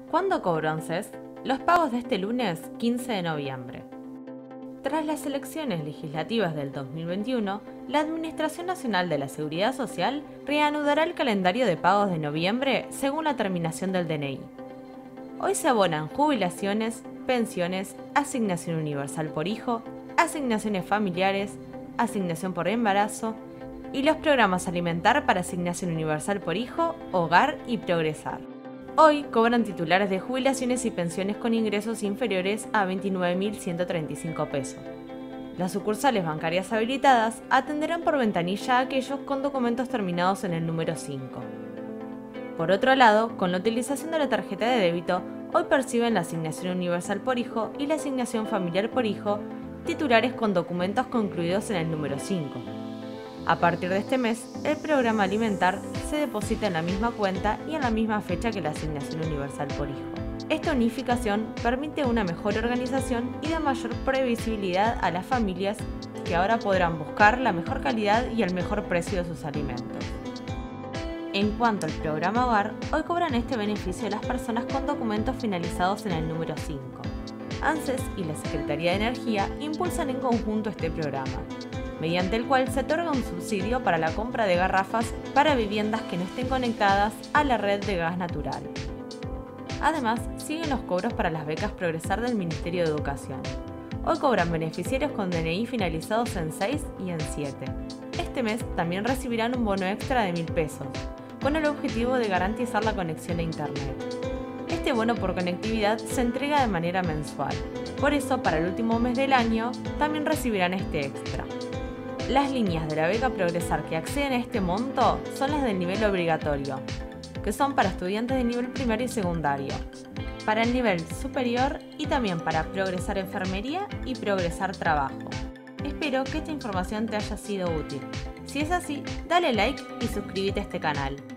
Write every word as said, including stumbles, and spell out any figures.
¿Cuándo cobró ANSES? Los pagos de este lunes quince de noviembre. Tras las elecciones legislativas del dos mil veintiuno, la Administración Nacional de la Seguridad Social reanudará el calendario de pagos de noviembre según la terminación del D N I. Hoy se abonan jubilaciones, pensiones, asignación universal por hijo, asignaciones familiares, asignación por embarazo y los programas Alimentar para asignación universal por hijo, Hogar y Progresar. Hoy cobran titulares de jubilaciones y pensiones con ingresos inferiores a veintinueve mil ciento treinta y cinco pesos. Las sucursales bancarias habilitadas atenderán por ventanilla a aquellos con documentos terminados en el número cinco. Por otro lado, con la utilización de la tarjeta de débito, hoy perciben la asignación universal por hijo y la asignación familiar por hijo titulares con documentos concluidos en el número cinco. A partir de este mes, el programa Alimentar se deposita en la misma cuenta y en la misma fecha que la asignación universal por hijo. Esta unificación permite una mejor organización y da mayor previsibilidad a las familias que ahora podrán buscar la mejor calidad y el mejor precio de sus alimentos. En cuanto al programa Hogar, hoy cobran este beneficio las personas con documentos finalizados en el número cinco. ANSES y la Secretaría de Energía impulsan en conjunto este programa, mediante el cual se otorga un subsidio para la compra de garrafas para viviendas que no estén conectadas a la red de gas natural. Además, siguen los cobros para las becas Progresar del Ministerio de Educación. Hoy cobran beneficiarios con D N I finalizados en seis y en siete. Este mes también recibirán un bono extra de mil pesos, con el objetivo de garantizar la conexión a Internet. Este bono por conectividad se entrega de manera mensual, por eso para el último mes del año también recibirán este extra. Las líneas de la beca Progresar que acceden a este monto son las del nivel obligatorio, que son para estudiantes de nivel primario y secundario, para el nivel superior y también para Progresar Enfermería y Progresar Trabajo. Espero que esta información te haya sido útil. Si es así, dale like y suscríbete a este canal.